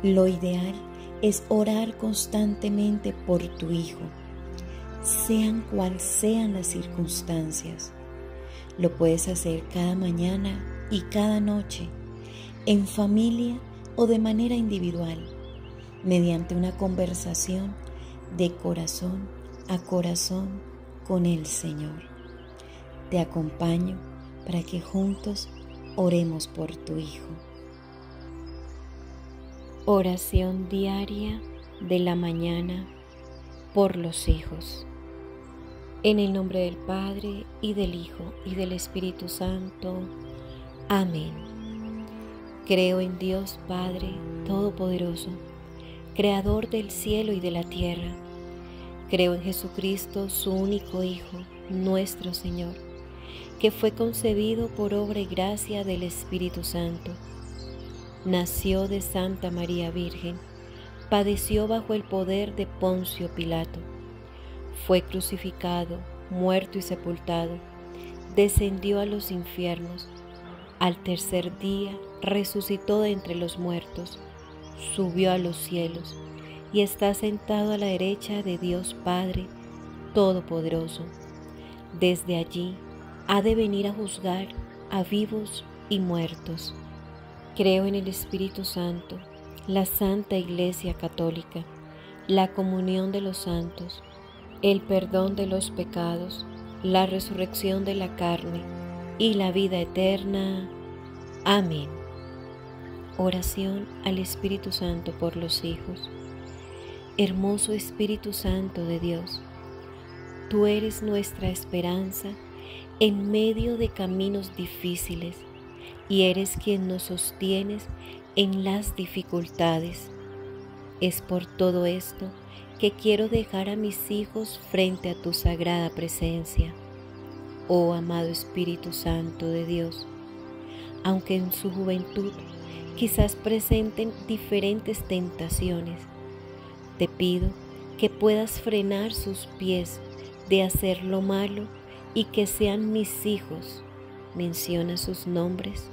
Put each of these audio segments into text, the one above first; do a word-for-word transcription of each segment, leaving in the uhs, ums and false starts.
Lo ideal es orar constantemente por tu hijo, sean cual sean las circunstancias. Lo puedes hacer cada mañana y cada noche, en familia o de manera individual, mediante una conversación de corazón a corazón con el Señor. Te acompaño para que juntos oremos por tu hijo. Oración diaria de la mañana por los hijos. En el nombre del Padre, y del Hijo, y del Espíritu Santo. Amén. Creo en Dios Padre Todopoderoso, Creador del cielo y de la tierra. Creo en Jesucristo, su único Hijo, nuestro Señor, que fue concebido por obra y gracia del Espíritu Santo. Nació de Santa María Virgen, padeció bajo el poder de Poncio Pilato, fue crucificado, muerto y sepultado, descendió a los infiernos, al tercer día resucitó de entre los muertos, subió a los cielos y está sentado a la derecha de Dios Padre Todopoderoso. Desde allí ha de venir a juzgar a vivos y muertos. Creo en el Espíritu Santo, la Santa Iglesia Católica, la comunión de los santos, el perdón de los pecados, la resurrección de la carne y la vida eterna. Amén. Oración al Espíritu Santo por los hijos. Hermoso Espíritu Santo de Dios, tú eres nuestra esperanza en medio de caminos difíciles y eres quien nos sostienes en las dificultades. Es por todo esto que quiero dejar a mis hijos frente a tu sagrada presencia. Oh amado Espíritu Santo de Dios, aunque en su juventud quizás presenten diferentes tentaciones, te pido que puedas frenar sus pies de hacer lo malo y que sean mis hijos. Menciona sus nombres.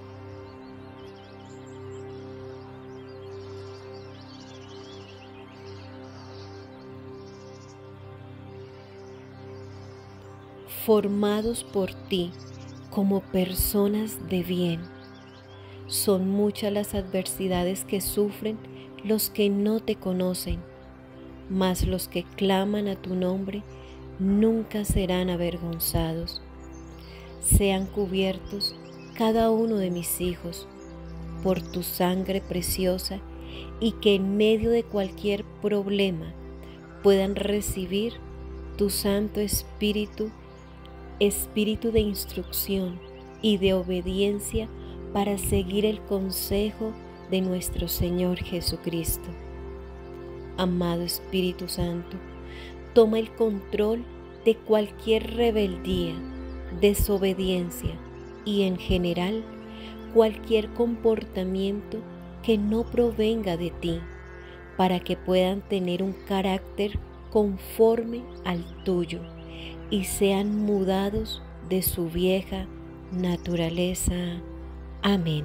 Formados por ti como personas de bien. Son muchas las adversidades que sufren los que no te conocen, mas los que claman a tu nombre nunca serán avergonzados. Sean cubiertos cada uno de mis hijos por tu sangre preciosa y que en medio de cualquier problema puedan recibir tu Santo Espíritu, Espíritu de instrucción y de obediencia para seguir el consejo de nuestro Señor Jesucristo. Amado Espíritu Santo, toma el control de cualquier rebeldía, desobediencia y en general cualquier comportamiento que no provenga de ti, para que puedan tener un carácter conforme al tuyo y sean mudados de su vieja naturaleza. Amén.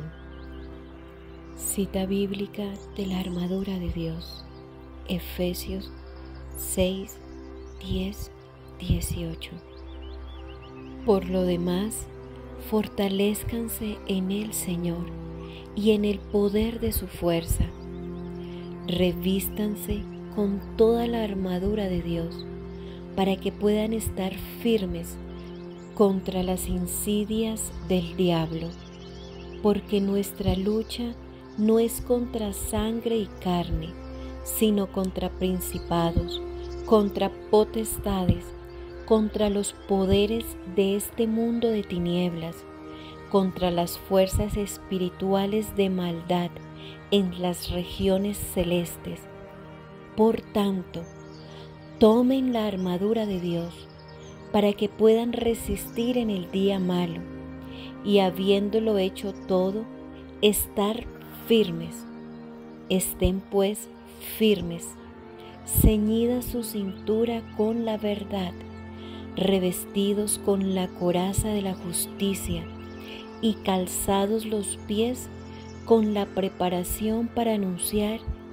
Cita bíblica de la armadura de Dios, Efesios seis, diez, dieciocho. Por lo demás, fortalézcanse en el Señor y en el poder de su fuerza. Revístanse con toda la armadura de Dios para que puedan estar firmes contra las insidias del diablo, porque nuestra lucha no es contra sangre y carne, sino contra principados, contra potestades, contra los poderes de este mundo de tinieblas, contra las fuerzas espirituales de maldad en las regiones celestes. Por tanto, tomen la armadura de Dios para que puedan resistir en el día malo y, habiéndolo hecho todo, estar firmes. Estén pues firmes, ceñida su cintura con la verdad, revestidos con la coraza de la justicia y calzados los pies con la preparación para anunciar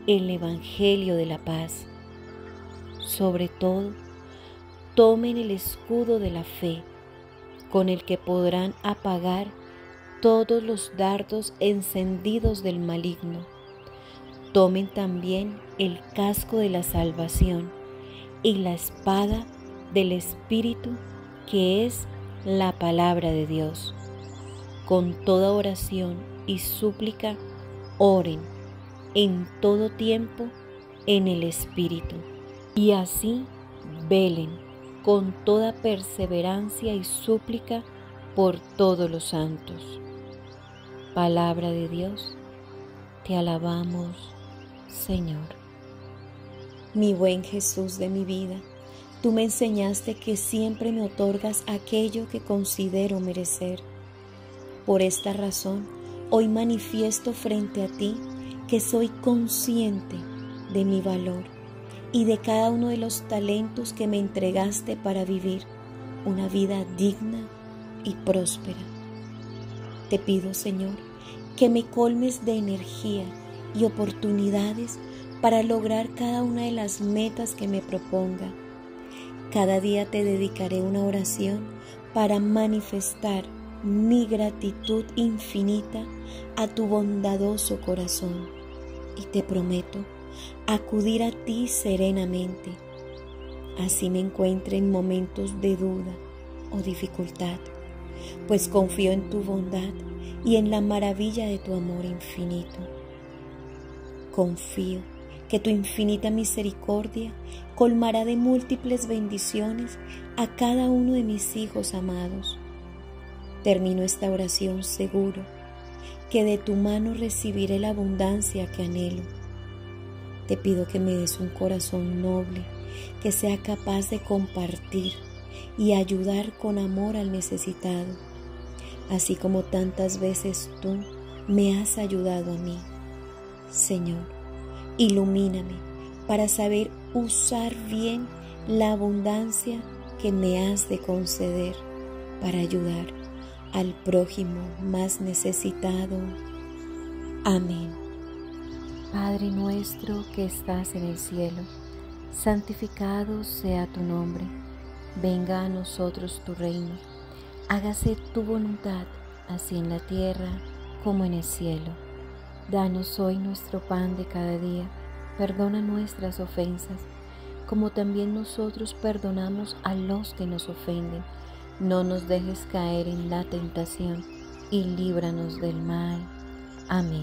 el Evangelio de la paz. Sobre todo, tomen el escudo de la fe, con el que podrán apagar todos los dardos encendidos del maligno. Tomen también el casco de la salvación y la espada del Espíritu, que es la palabra de Dios. Con toda oración y súplica, oren en todo tiempo en el Espíritu, y así velen con toda perseverancia y súplica por todos los santos. Palabra de Dios, te alabamos, Señor. Mi buen Jesús de mi vida, tú me enseñaste que siempre me otorgas aquello que considero merecer. Por esta razón, hoy manifiesto frente a ti que soy consciente de mi valor y de cada uno de los talentos que me entregaste para vivir una vida digna y próspera. Te pido, Señor, que me colmes de energía y oportunidades para lograr cada una de las metas que me proponga. Cada día te dedicaré una oración para manifestar mi gratitud infinita a tu bondadoso corazón, y te prometo acudir a ti serenamente, así me encuentre en momentos de duda o dificultad, pues confío en tu bondad y en la maravilla de tu amor infinito. Confío que tu infinita misericordia colmará de múltiples bendiciones a cada uno de mis hijos amados. Termino esta oración seguro que de tu mano recibiré la abundancia que anhelo. Te pido que me des un corazón noble, que sea capaz de compartir y ayudar con amor al necesitado, así como tantas veces tú me has ayudado a mí. Señor, ilumíname para saber usar bien la abundancia que me has de conceder para ayudar al prójimo más necesitado. Amén. Padre nuestro que estás en el cielo, santificado sea tu nombre. Venga a nosotros tu reino. Hágase tu voluntad, así en la tierra como en el cielo. Danos hoy nuestro pan de cada día. Perdona nuestras ofensas, como también nosotros perdonamos a los que nos ofenden. No nos dejes caer en la tentación, y líbranos del mal. Amén.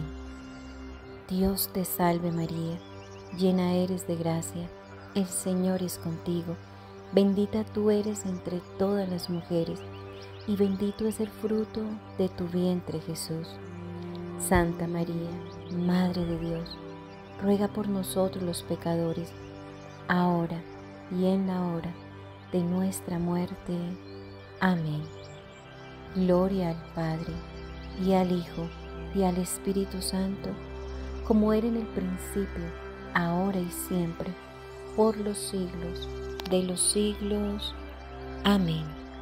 Dios te salve María, llena eres de gracia, el Señor es contigo. Bendita tú eres entre todas las mujeres, y bendito es el fruto de tu vientre Jesús. Santa María, Madre de Dios, ruega por nosotros los pecadores, ahora y en la hora de nuestra muerte. Amén. Gloria al Padre, y al Hijo, y al Espíritu Santo, como era en el principio, ahora y siempre, por los siglos de los siglos. Amén.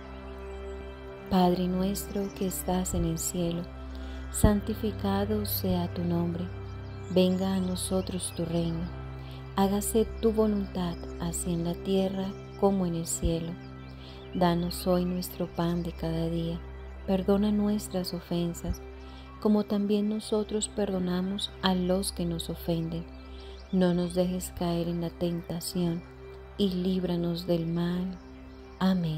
Padre nuestro que estás en el cielo, santificado sea tu nombre. Venga a nosotros tu reino. Hágase tu voluntad, así en la tierra como en el cielo. Danos hoy nuestro pan de cada día. Perdona nuestras ofensas, como también nosotros perdonamos a los que nos ofenden. No nos dejes caer en la tentación, y líbranos del mal. Amén.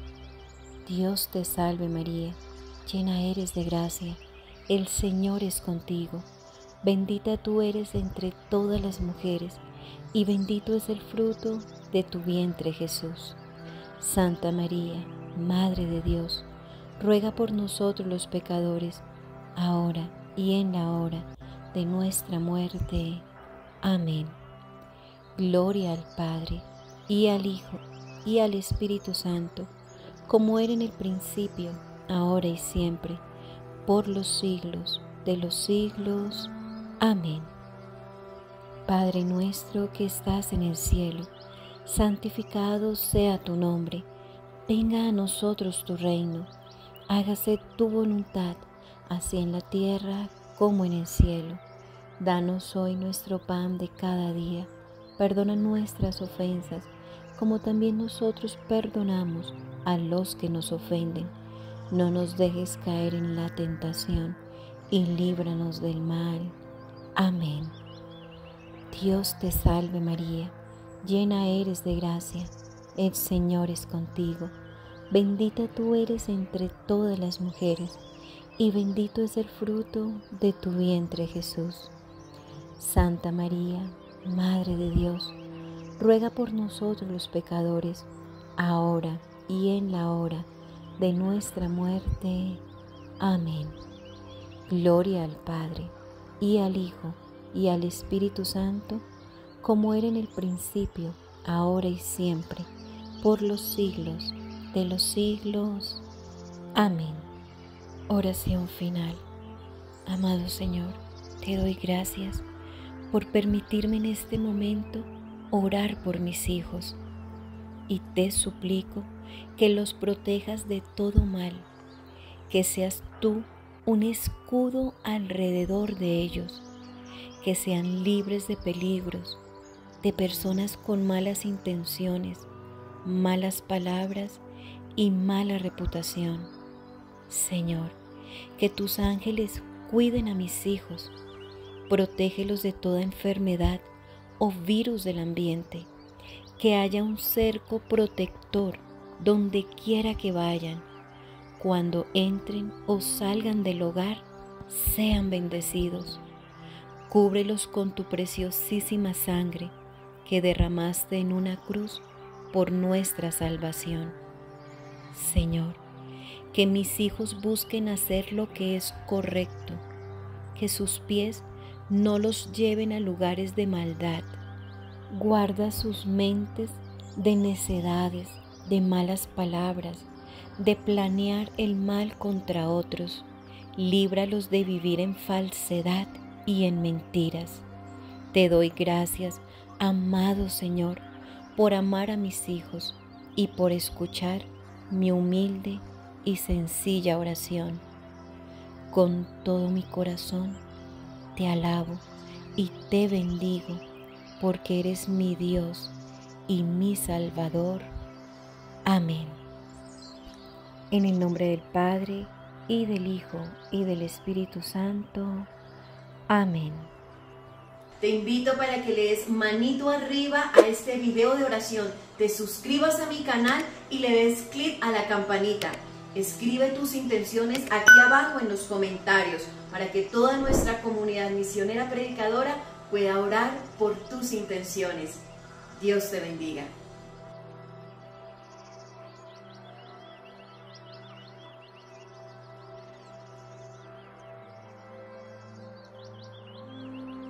Dios te salve María, llena eres de gracia, el Señor es contigo. Bendita tú eres entre todas las mujeres, y bendito es el fruto de tu vientre Jesús. Santa María, Madre de Dios, ruega por nosotros los pecadores, ahora y en la hora de nuestra muerte. Amén. Gloria al Padre, y al Hijo, y al Espíritu Santo, como era en el principio, ahora y siempre, por los siglos de los siglos. Amén. Padre nuestro que estás en el cielo, santificado sea tu nombre. Venga a nosotros tu reino. Hágase tu voluntad, así en la tierra como en el cielo. Danos hoy nuestro pan de cada día. Perdona nuestras ofensas, como también nosotros perdonamos a los que nos ofenden. No nos dejes caer en la tentación y líbranos del mal. Amén. Dios te salve María, llena eres de gracia, el Señor es contigo. Bendita tú eres entre todas las mujeres, y bendito es el fruto de tu vientre Jesús. Santa María, Madre de Dios, ruega por nosotros los pecadores, ahora y en la hora de nuestra muerte. Amén. Gloria al Padre, y al Hijo, y al Espíritu Santo, como era en el principio, ahora y siempre, por los siglos de los siglos. Amén. Oración final. Amado Señor, te doy gracias por permitirme en este momento orar por mis hijos, y te suplico que los protejas de todo mal, que seas tú un escudo alrededor de ellos, que sean libres de peligros, de personas con malas intenciones, malas palabras y mala reputación. Señor, que tus ángeles cuiden a mis hijos, protégelos de toda enfermedad o virus del ambiente, que haya un cerco protector donde quiera que vayan. Cuando entren o salgan del hogar, sean bendecidos. Cúbrelos con tu preciosísima sangre que derramaste en una cruz por nuestra salvación. Señor, que mis hijos busquen hacer lo que es correcto, que sus pies no los lleven a lugares de maldad. Guarda sus mentes de necedades, de malas palabras, de planear el mal contra otros. Líbralos de vivir en falsedad y en mentiras. Te doy gracias, amado Señor, por amar a mis hijos y por escuchar mi humilde y sencilla oración. Con todo mi corazón te alabo y te bendigo, porque eres mi Dios y mi Salvador. Amén. En el nombre del Padre, y del Hijo, y del Espíritu Santo. Amén. Te invito para que le des manito arriba a este video de oración, te suscribas a mi canal y le des clic a la campanita. Escribe tus intenciones aquí abajo en los comentarios para que toda nuestra comunidad misionera predicadora pueda orar por tus intenciones. Dios te bendiga.